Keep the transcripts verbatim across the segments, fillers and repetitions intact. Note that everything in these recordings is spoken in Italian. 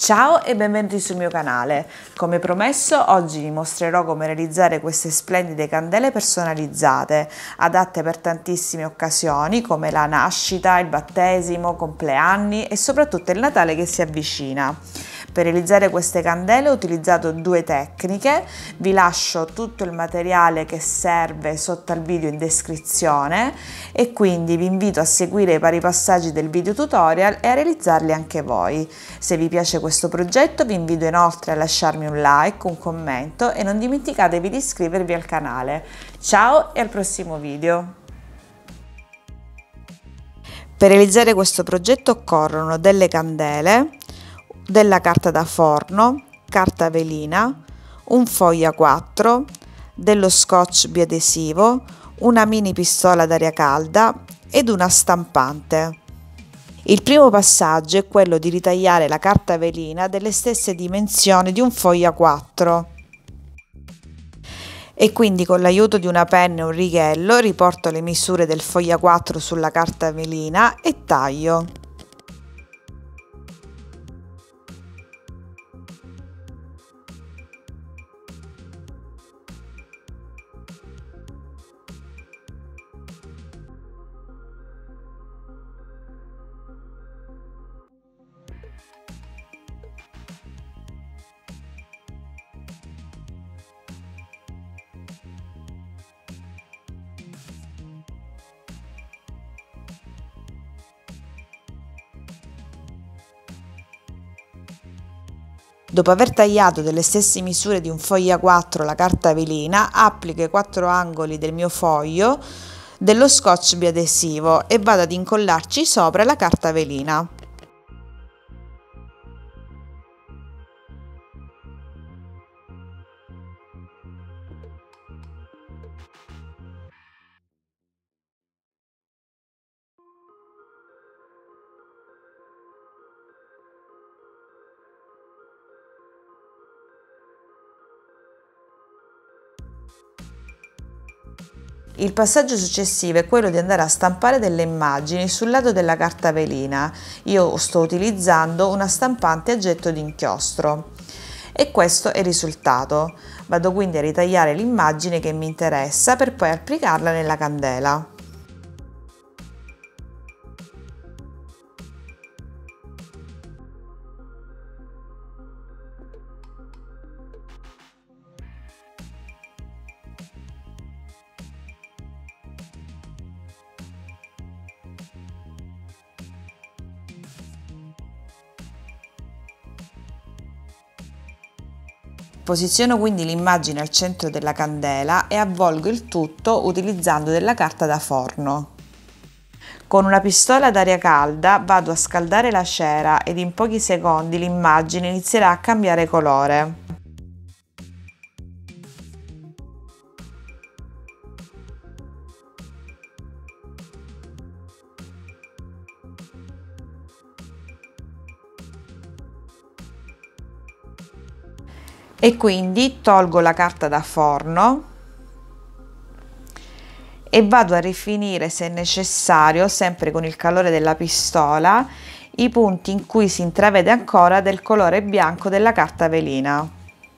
Ciao e benvenuti sul mio canale. Come promesso, oggi vi mostrerò come realizzare queste splendide candele personalizzate, adatte per tantissime occasioni come la nascita, il battesimo, compleanni e soprattutto il Natale che si avvicina. Per realizzare queste candele ho utilizzato due tecniche, vi lascio tutto il materiale che serve sotto al video in descrizione e quindi vi invito a seguire i vari passaggi del video tutorial e a realizzarli anche voi. Se vi piace questo progetto vi invito inoltre a lasciarmi un like, un commento e non dimenticatevi di iscrivervi al canale. Ciao e al prossimo video! Per realizzare questo progetto occorrono delle candele, della carta da forno, carta velina, un foglio A quattro, dello scotch biadesivo, una mini pistola d'aria calda ed una stampante. Il primo passaggio è quello di ritagliare la carta velina delle stesse dimensioni di un foglio A quattro e quindi con l'aiuto di una penna e un righello riporto le misure del foglio A quattro sulla carta velina e taglio. Dopo aver tagliato delle stesse misure di un foglio A quattro la carta velina, applico i quattro angoli del mio foglio dello scotch biadesivo e vado ad incollarci sopra la carta velina. Il passaggio successivo è quello di andare a stampare delle immagini sul lato della carta velina. Io sto utilizzando una stampante a getto di inchiostro e questo è il risultato. Vado quindi a ritagliare l'immagine che mi interessa per poi applicarla nella candela. Posiziono quindi l'immagine al centro della candela e avvolgo il tutto utilizzando della carta da forno. Con una pistola d'aria calda vado a scaldare la cera ed in pochi secondi l'immagine inizierà a cambiare colore. E quindi tolgo la carta da forno e vado a rifinire, se necessario, sempre con il calore della pistola, i punti in cui si intravede ancora del colore bianco della carta velina.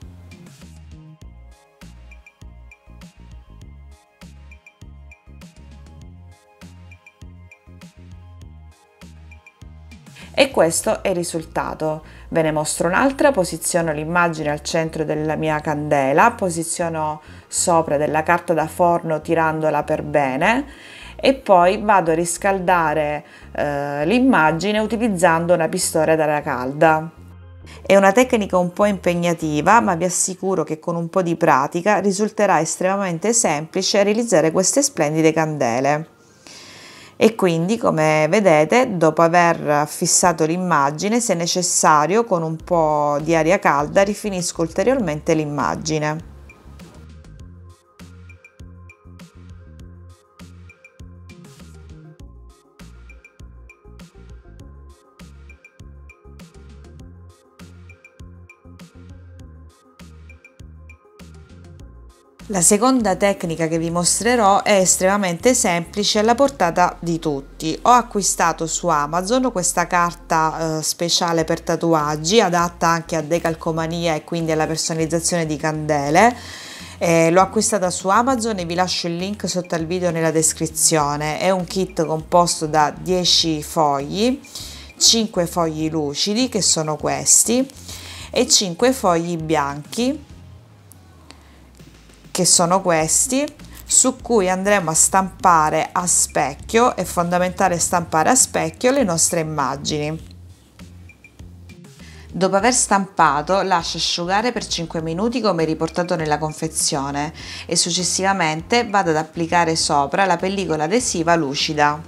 E questo è il risultato. Ve ne mostro un'altra, posiziono l'immagine al centro della mia candela, posiziono sopra della carta da forno tirandola per bene e poi vado a riscaldare eh, l'immagine utilizzando una pistola d'aria calda. È una tecnica un po' impegnativa, ma vi assicuro che con un po' di pratica risulterà estremamente semplice realizzare queste splendide candele. E quindi, come vedete, dopo aver fissato l'immagine, se necessario, con un po' di aria calda rifinisco ulteriormente l'immagine. La seconda tecnica che vi mostrerò è estremamente semplice, alla portata di tutti. Ho acquistato su Amazon questa carta eh, speciale per tatuaggi, adatta anche a decalcomania e quindi alla personalizzazione di candele. Eh, l'ho acquistata su Amazon e vi lascio il link sotto al video nella descrizione. È un kit composto da dieci fogli, cinque fogli lucidi che sono questi e cinque fogli bianchi che sono questi, su cui andremo a stampare a specchio. È fondamentale stampare a specchio le nostre immagini. Dopo aver stampato, lascio asciugare per cinque minuti come riportato nella confezione e successivamente vado ad applicare sopra la pellicola adesiva lucida.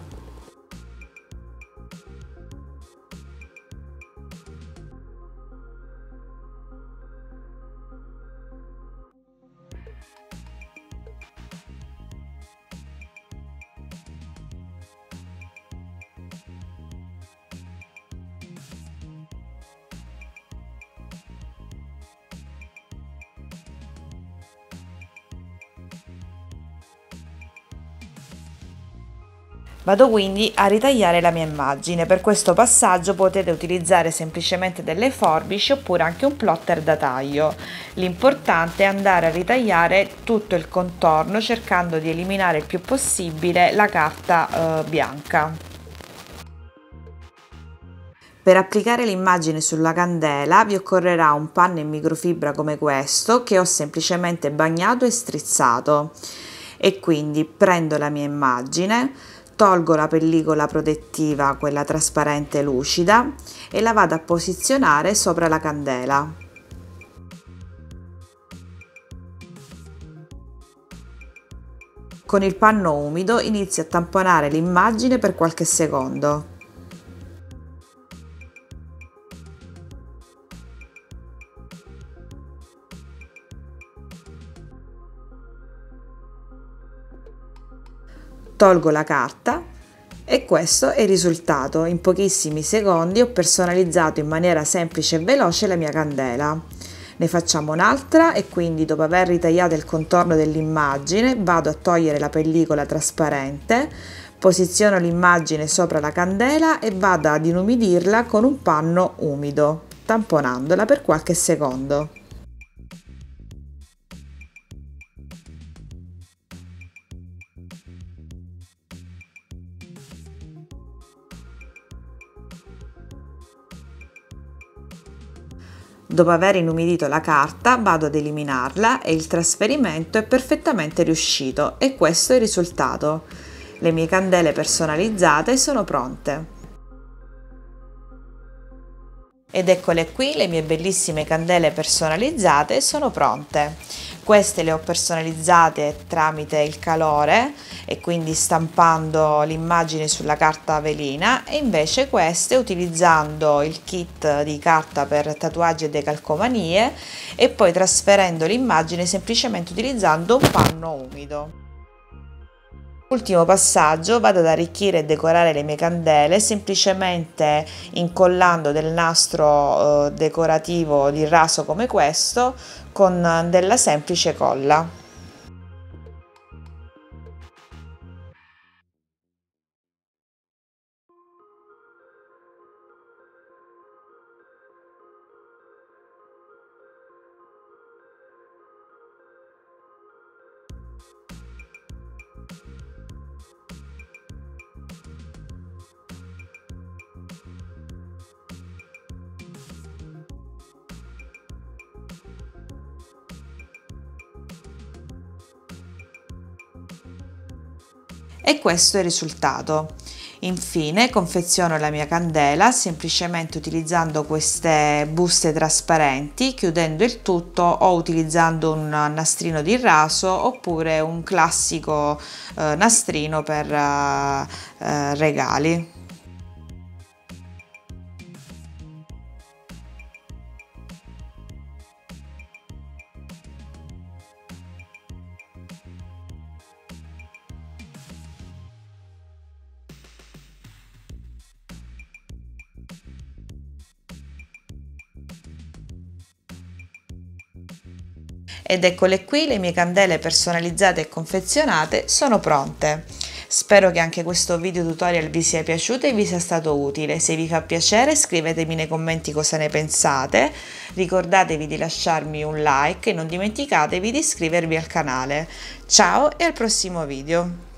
Vado quindi a ritagliare la mia immagine. Per questo passaggio potete utilizzare semplicemente delle forbici oppure anche un plotter da taglio. L'importante è andare a ritagliare tutto il contorno cercando di eliminare il più possibile la carta eh, bianca. Per applicare l'immagine sulla candela vi occorrerà un panno in microfibra come questo che ho semplicemente bagnato e strizzato, e quindi prendo la mia immagine, tolgo la pellicola protettiva, quella trasparente lucida, e la vado a posizionare sopra la candela. Con il panno umido inizio a tamponare l'immagine per qualche secondo. Tolgo la carta e questo è il risultato. In pochissimi secondi ho personalizzato in maniera semplice e veloce la mia candela. Ne facciamo un'altra e quindi, dopo aver ritagliato il contorno dell'immagine, vado a togliere la pellicola trasparente, posiziono l'immagine sopra la candela e vado ad inumidirla con un panno umido, tamponandola per qualche secondo. Dopo aver inumidito la carta vado ad eliminarla e il trasferimento è perfettamente riuscito, e questo è il risultato. Le mie candele personalizzate sono pronte. Ed eccole qui, le mie bellissime candele personalizzate sono pronte. Queste le ho personalizzate tramite il calore e quindi stampando l'immagine sulla carta velina, e invece queste utilizzando il kit di carta per tatuaggi e decalcomanie e poi trasferendo l'immagine semplicemente utilizzando un panno umido. Ultimo passaggio, vado ad arricchire e decorare le mie candele semplicemente incollando del nastro eh, decorativo di raso come questo con della semplice colla. E questo è il risultato. Infine confeziono la mia candela semplicemente utilizzando queste buste trasparenti, chiudendo il tutto o utilizzando un nastrino di raso oppure un classico eh, nastrino per eh, eh, regali. Ed eccole qui, le mie candele personalizzate e confezionate sono pronte. Spero che anche questo video tutorial vi sia piaciuto e vi sia stato utile. Se vi fa piacere scrivetemi nei commenti cosa ne pensate, ricordatevi di lasciarmi un like e non dimenticatevi di iscrivervi al canale. Ciao e al prossimo video!